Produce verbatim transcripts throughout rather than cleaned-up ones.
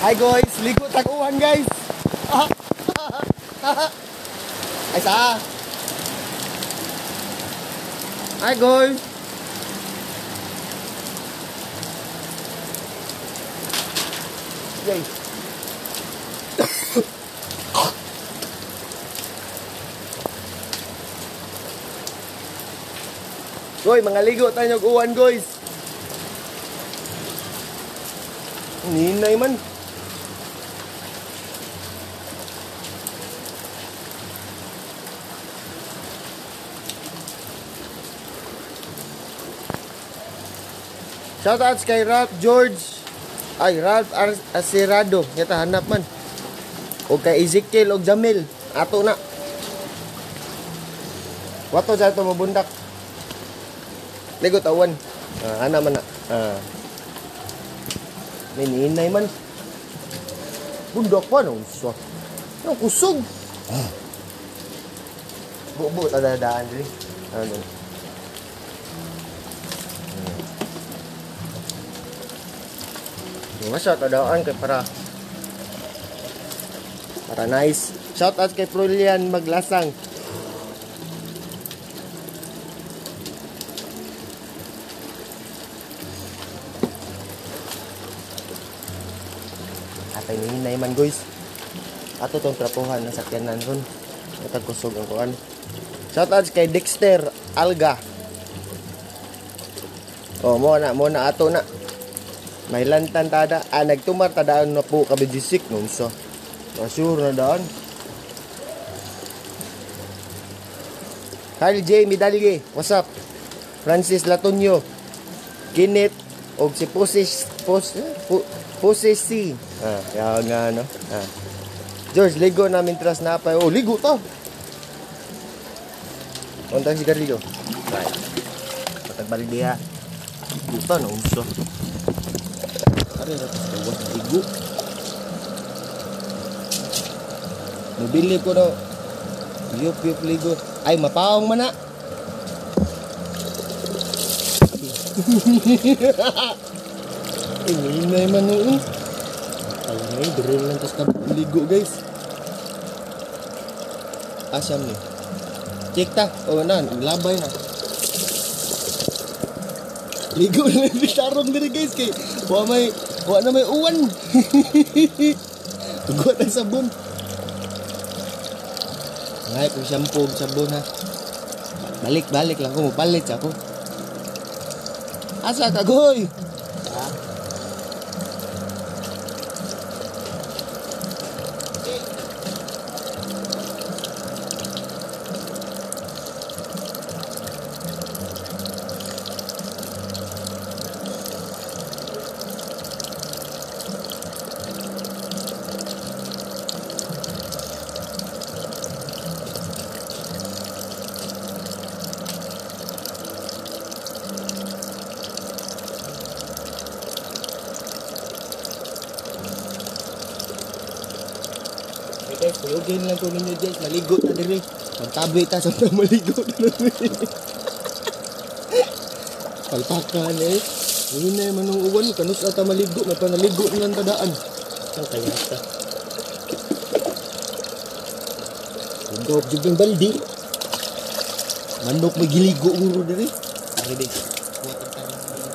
Hi guys, ligo tag-uwan guys. Ay sa. Hi guys. Yay. Goy, mga ligo tayo ng uwan guys. Ninay man. Shoutouts kay Ralph George. Ay, Ralph Acerado. Yata hanap man. O kay Ezekiel o Jamil. Ato na. Wato sa ito mabundak. Ligo tawan. Ah, ana man na. Ah. Ninay man. Bundak pa no. So. Ano kusog? Ah. Bubo ta dadaan diri. Ano? Masya tadaan kay para para nice. Shout out kay Prolian Maglasang. Atay ninay man guys. Ato tong trapuhan na sakyanan ron. Atag kusog ang kuan. Shout out kay Dexter Alga. Oh, mo na mo na ato na. May lantan tada, ah, nagtumar tadaan na po kabidisik nung so. Sure na daan. Kyle J. Midalye, what's up? Francis Latonio, Kinit, og si Poses, Pos, Poses C. Ah, yan nga, no? Ah. George, ligo namin tras na pa. Oh, ligo to. Untang sigarilyo. Right. Patagbalik dia. Ligo to, no? So. Ari na tawas ligo. Mobili ko daw. Yup yup ligo. Ay mapaong man na. Ini na man noon. Ay may drill lang tas ligo guys. Asam ni. Cek ta. Oh nan, labay na. Ligo na di tarong diri guys kay wa may wa na may uwan. Tugot na sabon. Ngay kung shampoo sabon ha. Balik-balik lang ko mapalit ako. Asa ka goy? Ha? Guys, kuyogin lang ko ninyo guys, maligo na diri. Magtabi ta sa maligo na diri. Palpakan eh. Hinay man ng uwan, kanus ata maligo, may panaligo ng tadaan. Ang kaya ta. Ugop jud ng baldi. Manok may giligo uro diri. Ari di. Kuwatan ta.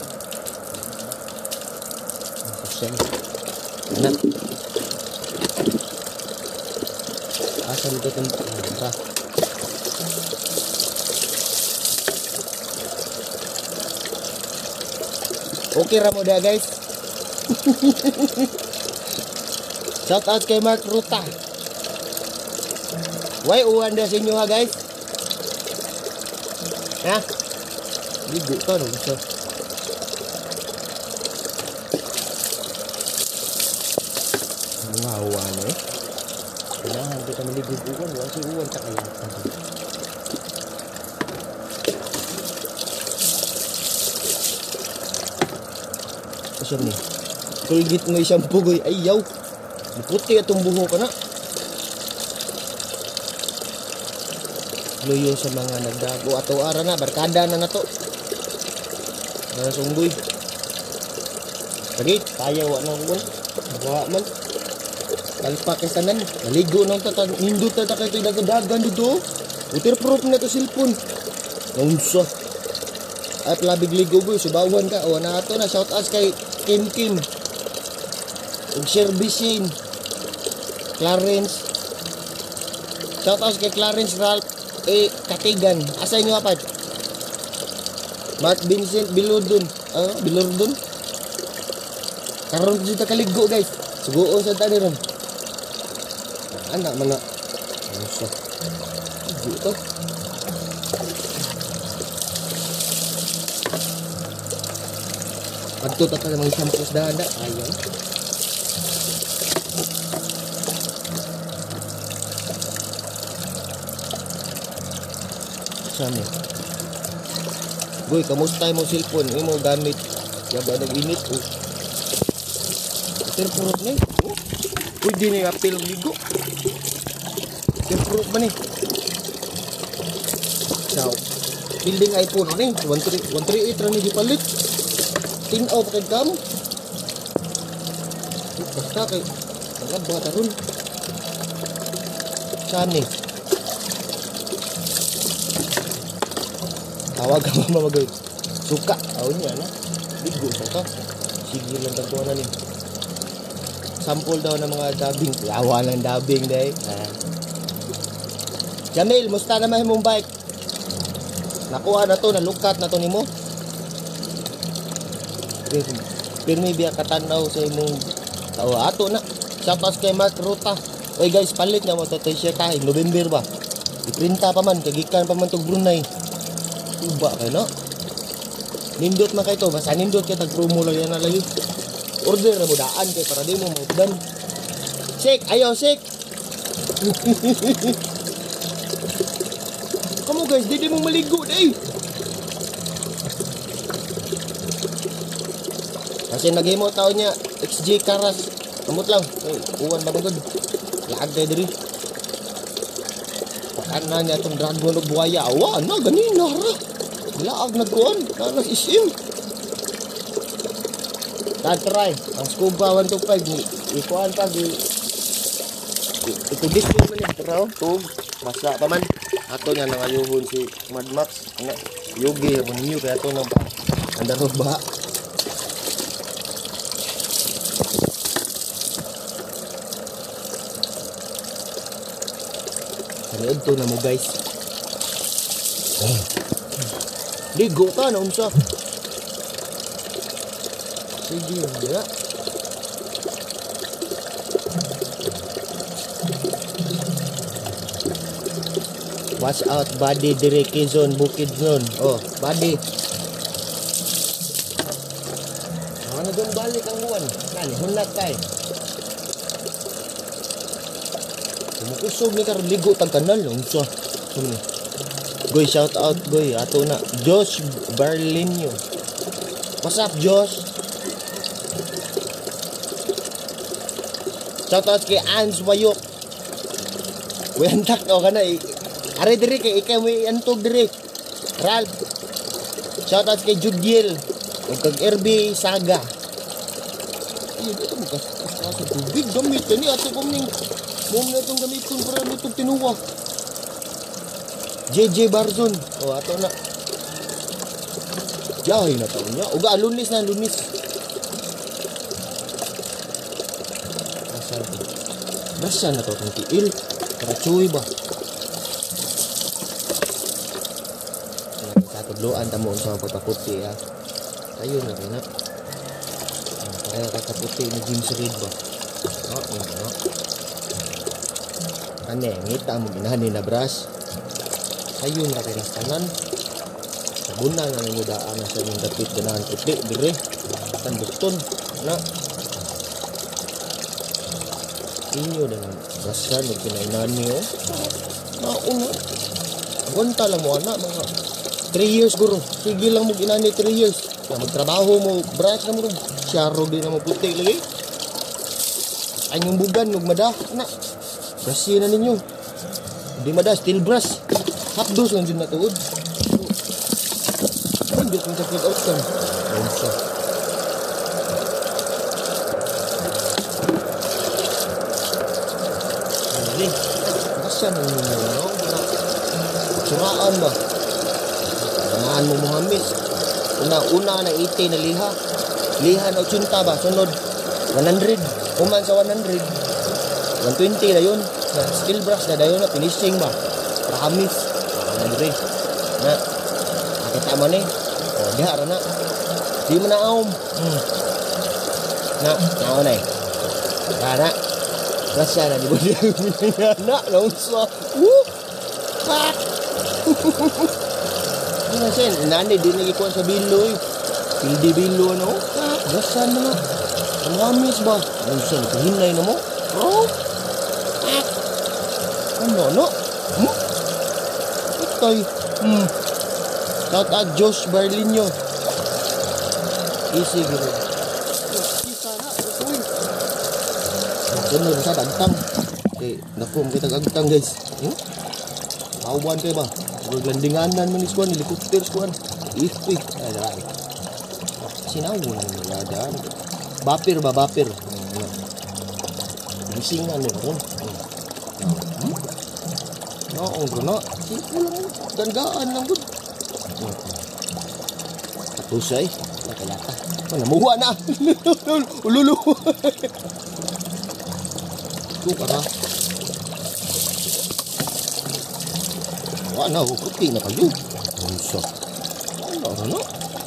Asan? Anak. Asa dito itong pa. Okay ra mo da guys. Shout out kay Mark Ruta. Why uwan da sa inyo ha guys? Ha? Ligo ka no gusto. Wow, ano eh. Kailangan kita maligod uwan, wala si uwan sa kayatan. Asam ni? Kulgit mo isang pugoy, ayaw. Puti atong buho ka na. Luyo sa mga nagdago. Ato ara na, barkada na na to. Nara sunggoy. Lagi, tayo wa na uwan. Wa man. Kalpa kay tanan. Naligo nang tatag nindot ta kay tuy dagdagan dito. Waterproof na to cellphone. Unsa? At labig ligo boy, subawan ka. O na ato na shout out kay Kim Kim. Ug Servicing. Clarence. Shout out kay Clarence Ralph eh Katigan. Asa inyo apat? Mark Vincent Bilurdon. Ah, Bilurdon. Karon kita kaligo guys. Suguon sa tani ron. Anak mana? Unsa? Dito. Adto ta ka mga shampoo sa dada. Ayaw. Sami. Goy, kamusta mo cellphone? Imo gamit. Yaba nag-init oh. Waterproof ni. Oh. Pwede ni apil og ligo. Waterproof ba ni? Ciao. Building iPhone ni. one thirty-eight ra ni gipalit. Tinaw pa kay kamo. Basta kay nagaba karon. Sani. Tawag ka mama magay. Suka. Aw niya na. Ligo sa ka. Sige lang tagtuan na ni. Sample daw ng mga dubbing. Yawa ng dubbing day. Ah. Jamil, musta naman mong bike? Nakuha na to, nalukat na to nimo. Pirmi biya katanaw sa imong tao ato na. Shoutout kay Mark Ruta. Oy guys, palit na mo to t-shirt tayo. November ba? Iprinta pa man, kagikan pa man tog Brunei. Uba kay no? Nindot man kay to, basta nindot kay tag promo lang yan na lagi. Order na mo daan kay para di mo maupdan. Sik, ayaw sik. Kamu guys, di di mo maligo day. Kasi nag-emo tao niya X J Karas. Kamot lang. Ay, uwan ba magod? Laag tayo diri. Pakana niya itong dragon o buhaya. Awa na, ganina ra. Laag nagkuhan. Nanas isim. Tatry. Ang scuba one two five. Ikuhan pa. Ito display man yung traw. Tug. Masa pa man. Ato niya nangayuhon si Mad Max. Yogi. Yung new kaya ito nang andarog ba. Ano ito na mo guys. Oh. Ligo ka na unsa. Sige ya. Watch out body dire Quezon Bukid nun. Oh, body. Ano dong balik ang buwan? Kan, hunat kay. Kusog ni karon ligo tag kanal unsa. Goy shout out goy ato na Josh Barlinio. What's up Josh? Shout out kay Ans Wayok. Wentak o kana are diri kay ikay mo antog diri. Ralph. Shout out kay Judiel ug kag R B Saga. Ay dito mo ka sa tubig gamit ni ato kom ning mom na itong gamitin para nitong tinuwa. J J Barzon. O, ato na. Yahay na taon niya. Uga, lunis na, lunis. Asal ko. Basta na to itong tiil. Para chuy ba? Tatudloan tamo sa pagkaputi ha. Ayun na rin ha. Kaya kakaputi na James Reid ba? O, yun no. Ane, ngita mo ginahani na brush. Ayun na rin kanan. Sabuna na nang mudaan na sa inyong dapit ganahan puti. Dire. Kan bukton. Na. Inyo na ng brushan. Huwag kinainan niyo. Nauna. Gunta lang mo anak. Mga three years guro. Sige lang mo ginani three years. Na magtrabaho mo. Brush na mo. Syaro din na mo puti lagi. Anyong bugan. Huwag mada. Anak. Brush na ninyo. Hindi mada, steel brush. Half dose lang din natuod. Hindi kong kapag out kan. Ayun siya. Grasya na mo no. Suraan ba? Tangaan mo Muhammad. Una una na eighty na liha. Liha na eighty ba? Sunod one hundred. Uman sa one hundred. one twenty na yun. Steel brush na dayon na finishing ba? Rahamis. one hundred. Na. Nakita mo ni. Oh, diha ra na. Di mo na aom. Hmm. Na, nao na eh. Kana. Grasya na di ba diya na na unsa. Woo! Pak. Ano sen, nani di lagi kuan sa bilo eh. Pildi bilo no. Grasya na na. Rahamis ba? Unsa ni hinay na mo? Oh. Ano, no? Hmm? Ito'y, hmm. Shout out Josh Barlinyo. Easy, gino. Kita na, ito'y. Sunod sa dagtang. Okay, nakum kita gagtang, guys. Hmm? Awan kayo ba? Pag landinganan man iskuan, helicopter iskuan. Ifi. Ay, daray. Sinaw mo na nila daan. Bapir ba, bapir? Gisingan mo ron. Hmm? Oo, gano'n. Simple lang. Gandaan lang good. Katusay. Lata-lata. Oh, namuha na. Ululu. Ito ka na. Wala, okay na kayo. Ano Wala, ano?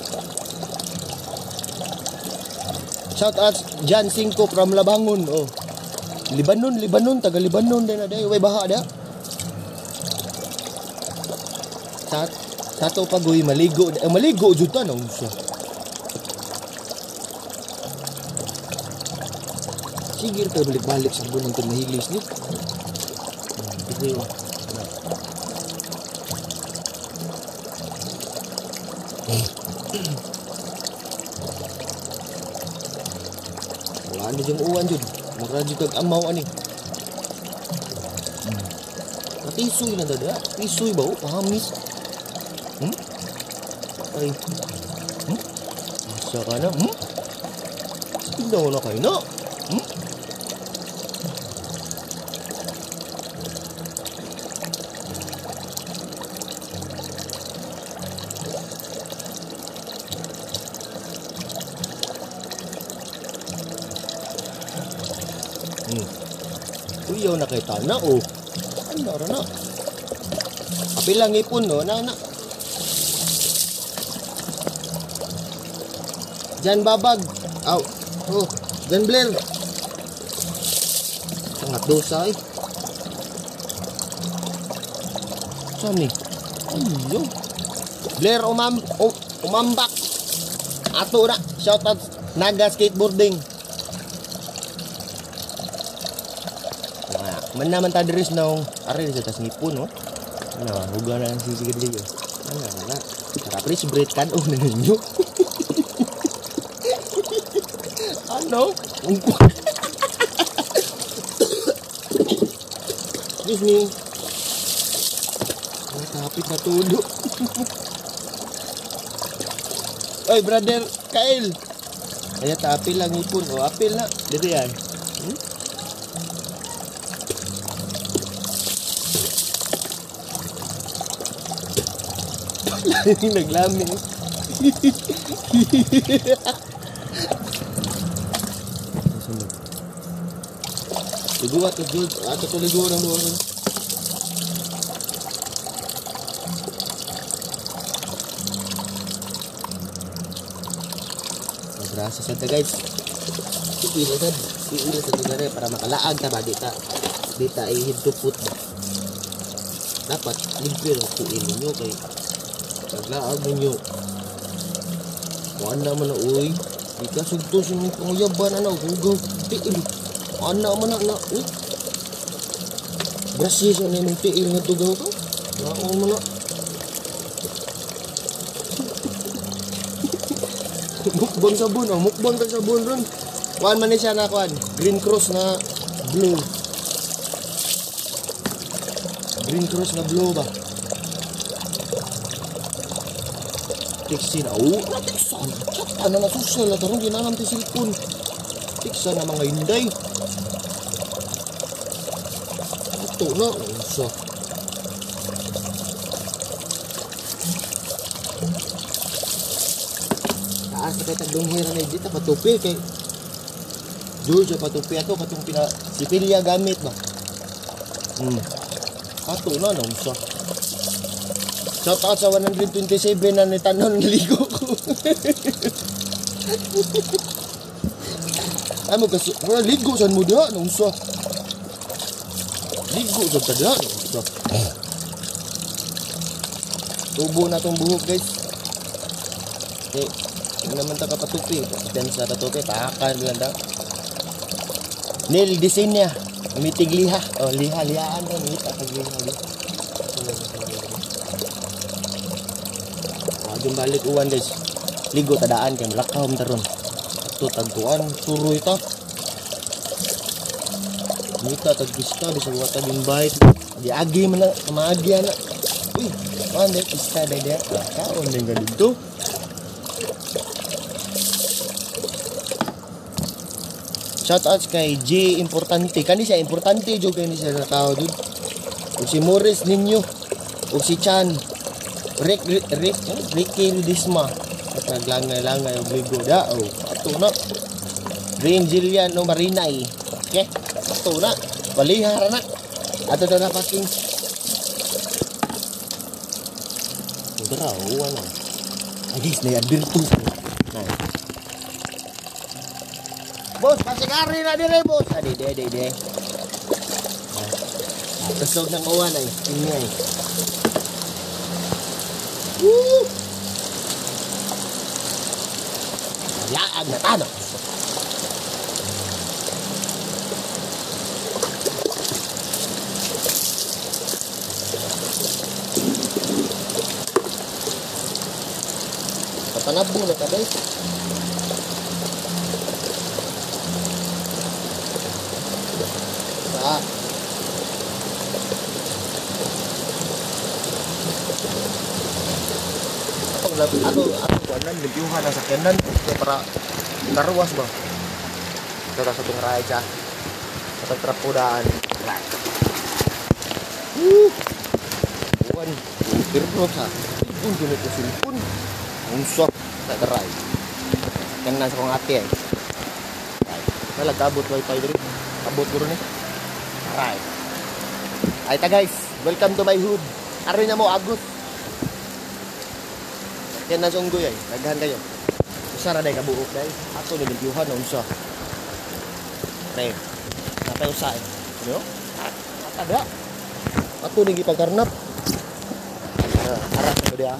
Shout out Jan Cinco from Labangon. Oh. Libanon, Libanon. Taga Libanon din na dayo. Way baha da. Sa sato pagoy maligo eh, maligo jud ta nang siya. Sige tayo balik-balik sa bunang mahilis ni. Hmm, wala na diyang uwan jud. Mura jud kag amaw ani. Hmm. Patisoy na dada. Tisoy ba o pahamis? Hmm? Ay. Hmm? Asa ka na? Hmm? Tignan na kayo na. Hmm? Hmm. Uyaw na kayo tana o. Ano ra na? Apilang ipon no na na. Jan Babag. Aw. Oh, Jan Blair. Sangat dosa eh. Sami. Ayo. Blair umam um, umambak. Ato na. Shout out Naga Skateboarding. Man naman ta diris nong ari sa tas nipon no. Ano, huga na ang sisigid dito. Ano na. Para pre break kan oh ninyo. Ano? Excuse me. Ay, kapit na tulo. Oy, brother Kyle. Ay, apil lang ipon. O, apil na. Dito yan. Hmm? Naglaming. Ligo ato jud, ato to ligo nang doon. Magrasa sa guys. Sige na sad, sige sa tugare para makalaag ta ba dita. Dita ay head to foot. Dapat limpyo ang tuin ninyo kay paglaag ninyo. Wala man na uy. Di ka sugtos yung panguyaban ano, hugaw. Tiil. Ana man na, uy. Brasya siya na yung tiil nga tugaw to. Naon man na. Mukbang sabon, oh. Mukbang ka sabon ron. Kuhan man siya na kuhan. Green Cross na blue. Green Cross na blue ba? Tiksin, oh. Natiksan. Ano na social na tarong ginanam ti silpon. Tiksan na mga hinday. Ato na, unsa. Taas na kayo taglong hera na dito, patupi kay George, patupi ato, katong pina, si Pilya gamit ba? Hmm. Ato na, na unsa. Shout out sa one twenty-seven na nitanon niligo ko. Ay mo kasi, wala ligo saan mo diha, na unsa. Ligo sa tada, na unsa. Tubo na tong buhok guys. Okay, hindi naman ta kapatupi. Kapiten sa tatupi, takan lang daw. Nail design niya, umitig liha. Oh, liha, lihaan na, umita pag liha. Yung balik uwan guys, ligo tadaan kay malakaw taron. Ato tagtuan suroy ta. Mita tagkista di sa wata din bait. Di agi man na kamaagi na. Uy, man dai kista dai dia. Kaon din ga dito. Shout out kay J Importante. Kani siya importante jud kay ni siya na tao dud. Ug si Morris ninyo. Ug si Chan. Rick, Rick, Rick, Ricky Ludisma. At naglangay-langay o ligo da. O, ato na. Rain Jillian o Marinay. Okay? Ato na. Balihara na. Ato na na paking. Udara, uwan na. Ay, guys, na-advirtu. Boss, pasigari na dire, boss. Adi, de, de, de. Tusog ng uwan ay. Tingay. Woo! Laag na tano. Papanabo na ka guys. Sa Ano ano kuanan libyuhan ang sakyanan kaya para karuwas ba. Kita sa tong ride siya. Sa trapudaan. Woo! Buwan, birrot ha. Pun gini ko silpun. Unsok sa ride. Kan nasa kong ate ay. Wala kabot wifi diri. Kabot guro ni. Ride. Ay ta guys, welcome to my hood. Ari na mo Agus. Yan na sunggoy ay, naghan kayo. Usa ra day kabuok day. Ato ni libyuhan na unsa. Pre. Napay usa ay. Ano? Atada. Ato ni gipagkarnap. Ara sa dia.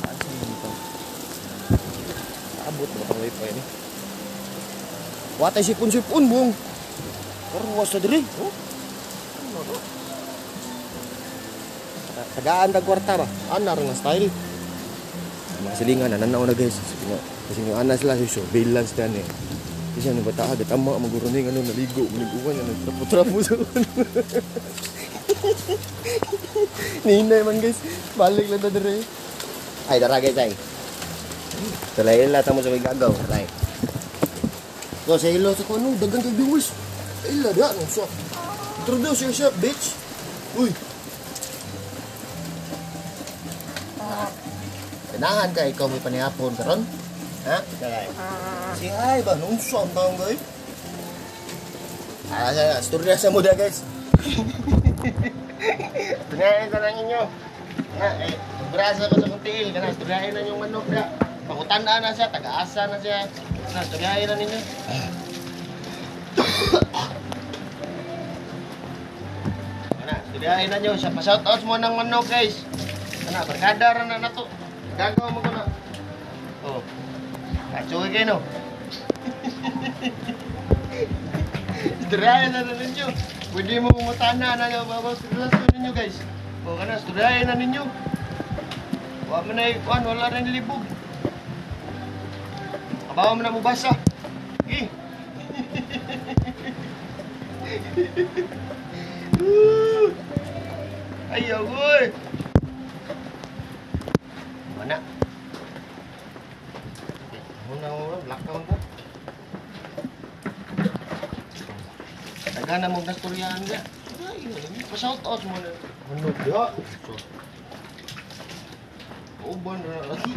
Abot mo pang wifi ni. Watay sipon-sipon bung. Karuwas sa diri. Oh. Ano to? Tagaan tag kwarta ba? Ana ra nga style. Mga silingan, nananaw na guys. Kasi yung anas sila, so balance na eh. Kasi ano ba taha, gatama, maguruning, ano, naligo, maliguan, ano, trapo-trapo sa ano. Ninay man guys, balik lang na dere. Ay, dara guys, ay. Talayin lang, tamo sa may gagaw. Ay. So, sa ilo, sa kung ano, dagang kay viewers. Ila, da, ano, so. Introduce yourself, bitch. Uy. Ganahan ka, ikaw may panihapon karon? Ha? Kaya. Si ay ba nung song taong guys? Ah, sa storya sa muda guys. Tunayan ka lang inyo. Ha, eh, brasa ko sa kuntiil, kana storyahin na yung manok da. Pakutandaan na siya, taga-asa na siya. Na storyahin na ninyo. Kana, storyahin na nyo, siya pa shout out mo ng manok guys. Kana, barkada ra na nato. Gagawa mo ko na. Oh. Kachoy kayo no. Storyahin na na ninyo. Pwede mo kumutana na yung babaw relasyon ninyo guys. O ka na, storyahin na ninyo. Huwag mo na ikuan, wala rin libog. Kabawa mo na mo basa. Okay. Ayaw boy. Mana? Muna mo, blackout ko. Taga na mo nasturyaan ka. Pa-shout out mo na. Manok ya. So. Uban na lagi.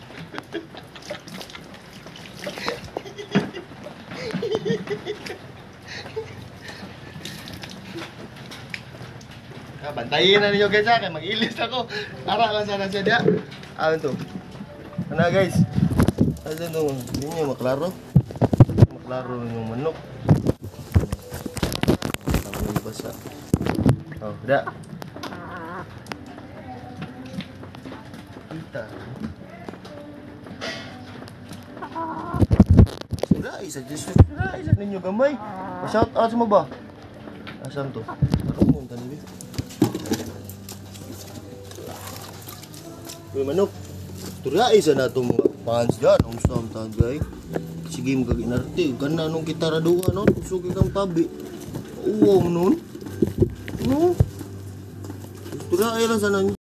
Ah, bantayin na ninyo guys ha, kaya mag-ilis ako. Tara lang sana siya dia. Ano to? Ano guys? Ano to? Hindi nyo maklaro. Maklaro yung manok. Tama yung basa. Oh, da. Kita. Surai sa Diyos. Surai sa ninyo gamay. Pa-shout out mo ba? Asam to? Ako mo yung tanibig. Uy manok, turai sa na itong mga fans dyan. Ang saan tagay. Sige mo kaginarte. Gana nung kita raduha nun. Sugi kang tabi. Uwang nun. No? Turai lang sana nyo.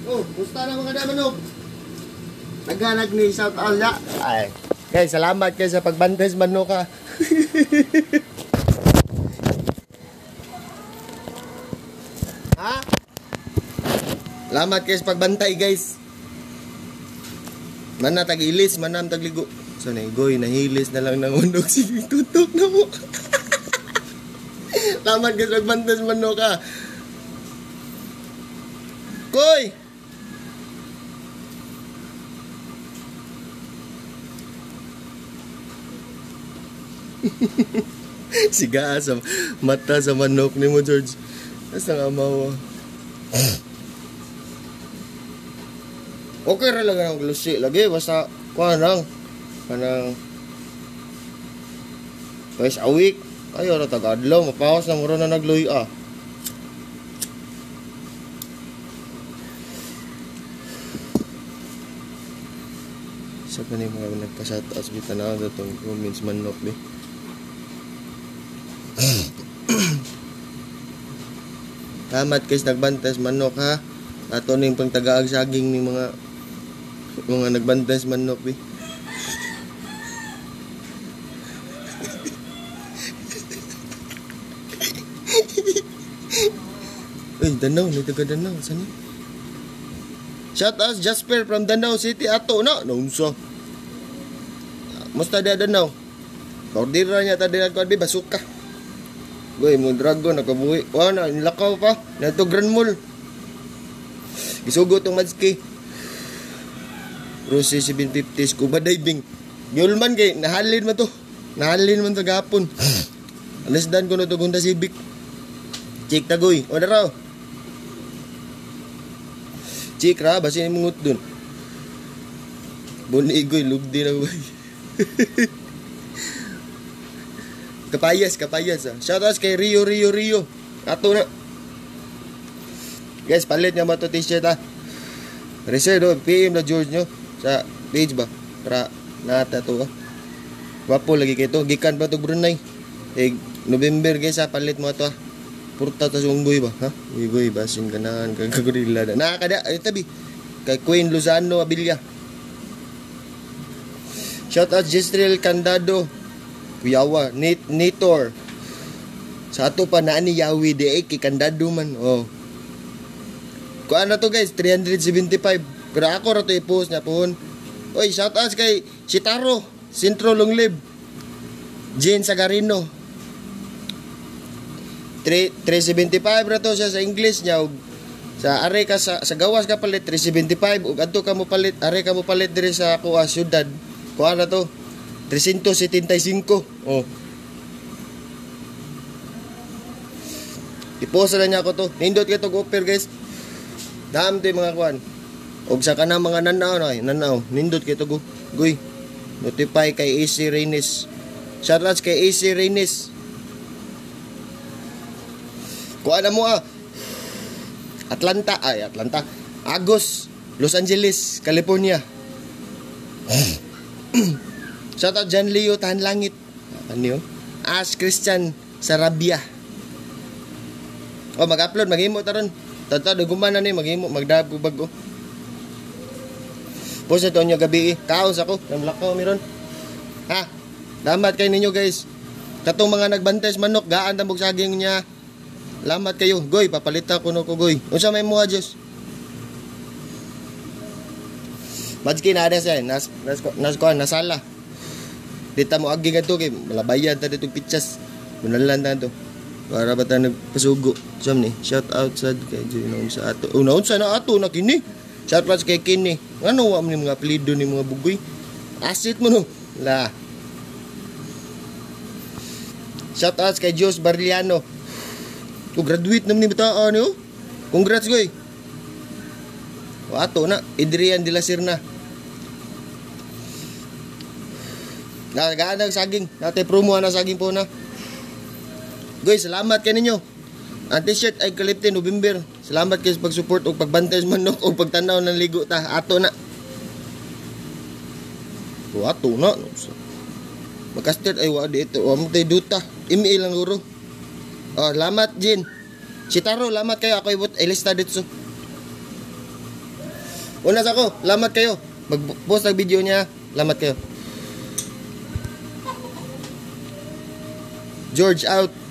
Oh, gusto na mga namanok. Naghanag ni shout out na. Ay, guys, salamat kayo sa pagbantay sa manok ha. Ha? Salamat kayo sa pagbantay guys. Mana tagilis, manam tagligo. So naigoy, nahilis na lang ng undog. Sige, tutok na mo. Salamat kayo sa pagbantay sa manok ha. Koy! Siga sa mata sa manok ni mo, George. Asa nga mawa. Okay ra lang ang glusi lagi basta kuan lang kanang guys a week ayo ra tagadlaw mapawas na mura na nagluy ah. Sa kanang mga nagpasat as bitanaw datong comments manok ni. Tamat guys nagbantas manok ha. Ato ning pang tagaag saging ning mga mga nagbantas manok bi. Uy, Danau, ni taga Danau sani. Shout out Jasper from Danau City ato na naunsa. Musta dia Danau? Ordira niya ta dira ko bi basuka. Goy mo dragon nakabuhi. Wa na nilakaw pa. Nato Grand Mall. Gisugo tong Madski. Rossi seven fifty scuba diving. Yulman kay nahalin man to. Nahalin man to gapon. Alasdan ko no to Honda Civic. Chik tagoy. O daraw. Chik ra basin mungut dun. Bunigoy lugdi na goy. Kapayas, kapayas ah. Shoutouts kay Rio, Rio, Rio. Ato na. Guys, palit nga ba ito t-shirt ah. Reserve do, P M na George nyo. Sa page ba? Para nata to ah. Wapo lagi kayo to. Gikan ba ito Brunei? Eh, November guys ah, palit mo ito ah. Purta ta sunggoy ba? Ha? Uy, basin ganahan. Kagagurila na. Nakakada, ay tabi. Kay Queen Luzano Abilia. Shoutouts Jestrel Candado. Kuyawa, Nit Nitor. Sa ato pa na ni Yawi de kay kandado man. Oh. Kuan na to guys, three seventy-five. Pero ako ra to i-post na pohon. Oy, shout out kay Chitaro, Sintro Longlib. Jane Sagarino. three seventy-five ra to siya sa English niya. Sa are ka sa, sa gawas ka palit three seventy-five ug adto ka mo palit, are ka mo palit diri sa kuha syudad. Kuan na to three seventy-five. Oh. I-post na niya ako to. Nindot ka to offer guys. Dam to mga kuan. Og sa kanang mga nanaw no, nanaw. Nindot ka to go. Goy. Notify kay A C Reynes. Shoutouts kay A C Reynes. Kuan na mo ah. Atlanta ay Atlanta. Agos, Los Angeles, California. Shoutout John Leo Tahan Langit. Ano yun? Ash Christian Sarabia. O mag-upload, maghimo taron. Tata duguman na ni maghimo, magdab ko bago. Post ito nyo gabi eh. Kaos ako, namlakaw meron. Ha? Lamat kayo ninyo guys. Katong mga nagbantes manok, gaan tambog saging niya. Lamat kayo. Goy, papalita ko no ko goy. Unsa may mga Diyos? Madski na ada siya. Nas, nas, nas, nas, nasala. Dita mo agi nga to kay malabayan ta dito pitsas. Munalan ta to. Para ba ta nagpasugo. Sam ni, shout out sad kay Juno sa ato. Oh, naon sa na ato na kini. Shout out kay kini. Ano wa man mga apelyido ni mga bugoy? Asit mo no. La. Shout out kay Jos Barliano. O graduate naman ni bataan yo. Congrats goy. O ato na, Adrian de la Serna. Nagagaan ng saging. Natay promo na saging po na. Guys, salamat kayo ninyo. Ang t-shirt ay kalipte November. Salamat kayo sa pag-support o pagbantay sa manok o pagtanaw ng ligo ta. Ato na. O ato na. Magkastert ay wadi ito. O amutay duta. Email lang guro. O, salamat Jin. Si Taro, salamat kayo. Ako ibot ilista dito. Una sa ako, lamat kayo. Mag-post ang video niya. Lamat kayo. George out.